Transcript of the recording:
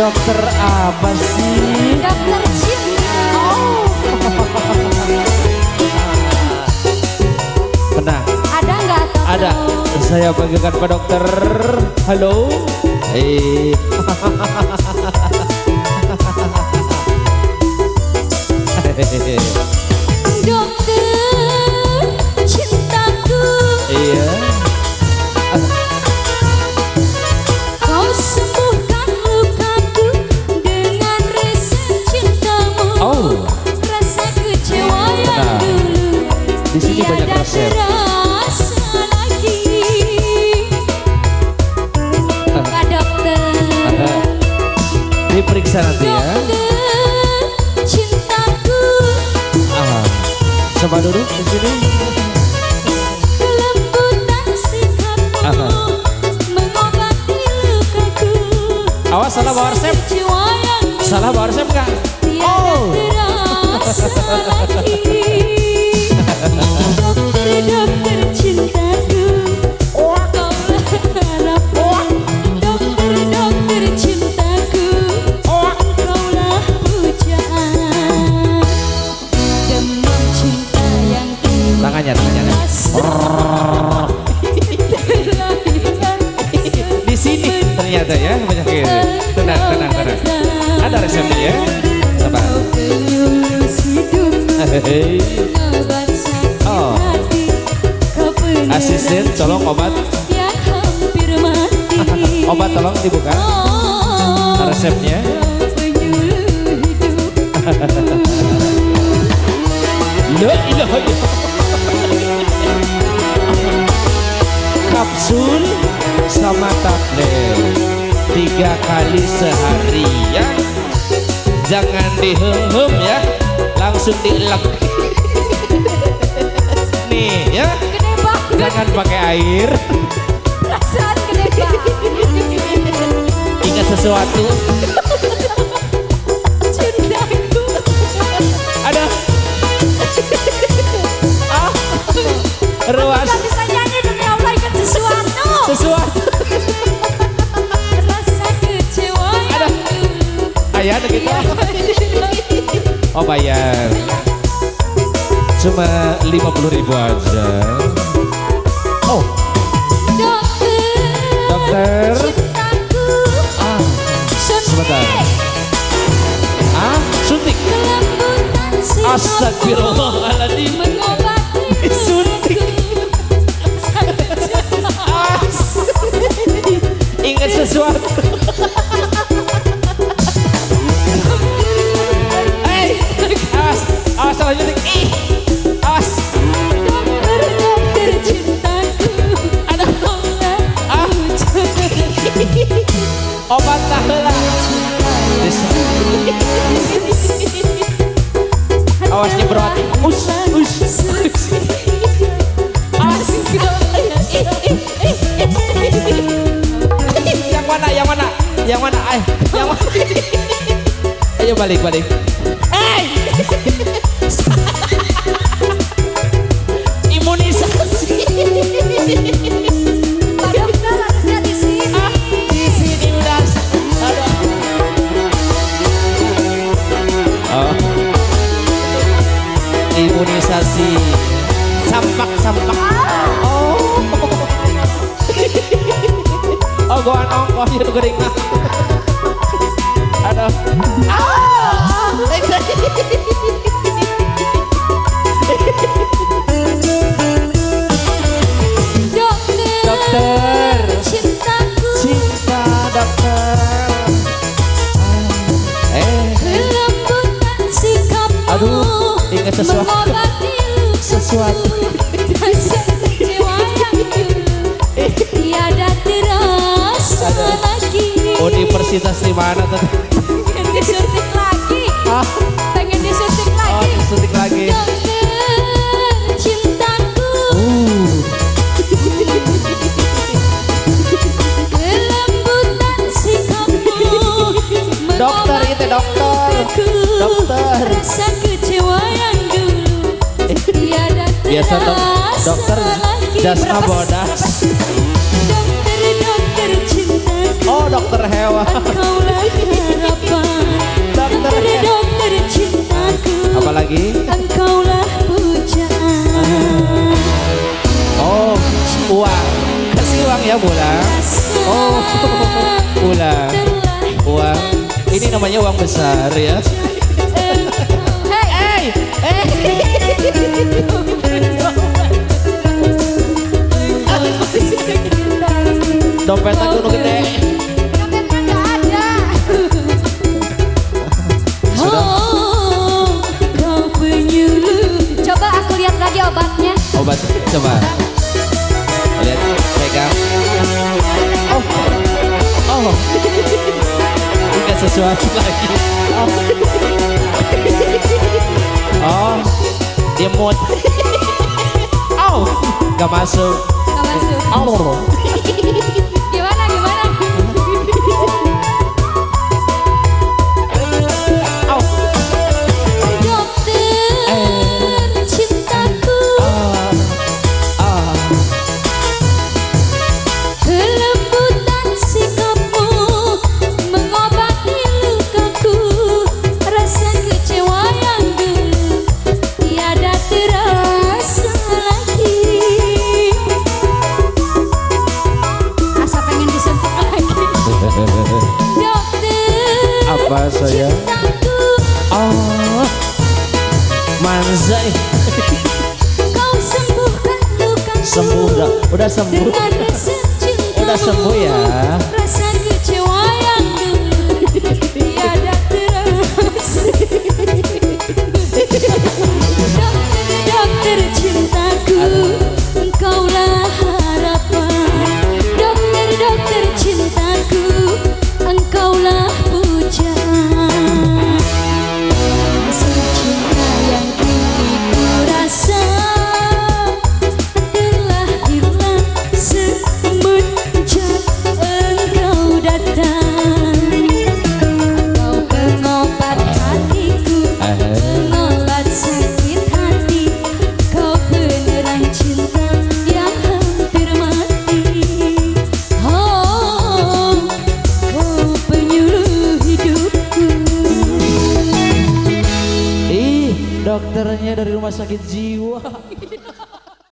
Dokter apa sih? Dokter cinta. Oh. Tenang. Ada nggak Toto? Ada. Saya panggilkan Pak Dokter. Halo. Dokter cintaku. Iya. Kau sembuhkan lukaku dengan resep cintamu. Oh. Rasa kecewa yang Nah, dulu di sini banyak tiada resep. terasa lagi. Pak Dokter, Diperiksa nanti ya. Dokter cintaku. Coba duduk di sini. Kelembutan sikapmu mengobati lukaku. Awas salah bawa resep. Kecewa yang dulu Salah bawa resep nggak? tiada terasa lagi. Dokter cintaku, kaulah harapan. Dokter cintaku, kaulah pujaan. Demam cinta yang Tangannya. Di sini ternyata ya banyak gitu. Tenang. Ada resepnya ya. Sabar. Oh. Asisten tolong obat. yang hampir mati. Obat tolong dibuka. Resepnya. La ilaha illallah. Kapsul sama tablet 3 kali sehari ya. Jangan dihem ya, langsung dielek. Nih ya, Gede banget. jangan pakai air. Perasaan gede banget. Ingat sesuatu. Cintaku. Ada. Ruas Gak bisa nyanyi demi Allah, ingat sesuatu. sesuatu. Rasa kecewa yang dulu. Ayah ada gitu. Oh bayar. Cuma 50.000 aja. Oh dokter. Cintaku. Sebentar. Suntik. Kelembutan sikapmu Astagfirullahaladzim. mengobati Suntik. Ingat sesuatu. Awas salah nyuntik. Awas. Dokter cintaku. Ada. Obat tahela. Awasnya berat. Yang mana? Yang mana? Ayo balik. Imunisasi. Pak Dokter harusnya di sini. Di sini udah. Aduh. Oh. Imunisasi. Sampak. Oh. Oh, goan ongkos itu gering. Aduh. Dokter. Cintaku. Cinta dokter. Kelembutan sikapmu. Aduh, ingat sesuatu. Mengobati Sesuatu. rasa kecewa yang dulu tiada terasa lagi. Universitas di mana tuh? Pengen disuntik lagi. Pengen disuntik Oh, lagi. disuntik lagi. Dokter cintaku. Kelembutan sikapmu. Dokter itu, dokter. mengobatiku. Dokter. Rasa kecewa yang dulu tiada Biasa dokter lagi. jasna bodas. Dokter cintaku. Oh, dokter hewan. Kaulah Apalagi? Engkaulah pujaan. Oh, uang. Kasih uang ya, Bulan. Oh, Bulan. Uang. Ini namanya uang besar ya. Hey, Dompet aku nu gede. dompetnya nggak ada. Oh, kau penyuluh. Coba aku lihat lagi obatnya. Obat, coba. Lihat, pegang. Oh, oh. Ini sesuatu lagi. Oh, dia mood. Oh, gak masuk. Nggak masuk. Oh. Gimana? Oh. Dokter cintaku, kelembutan sikapmu mengobati lukaku. Rasa kecewa yang dulu tiada terasa lagi. Asa pengen disentuh lagi. Dokter Apa saya? cintaku, Oh, Manzai. kau sembuhkan lukaku. Sembuh udah sembuh. Dengan rasa cintamu, Udah sembuh ya. Rasa kecewa yang dulu tiada terasa. Dokter cintaku, engkaulah harapan. Dokter cintaku, engkaulah pujaan. Cinta yang kini ku rasa telah hilang semenjak engkau datang. Engkau pengobat hatiku, pengobat sakit hati. Kau penerang cinta yang hampir mati. Oh, kau penyuluh hidupku. Ih, dokternya dari rumah sakit jiwa.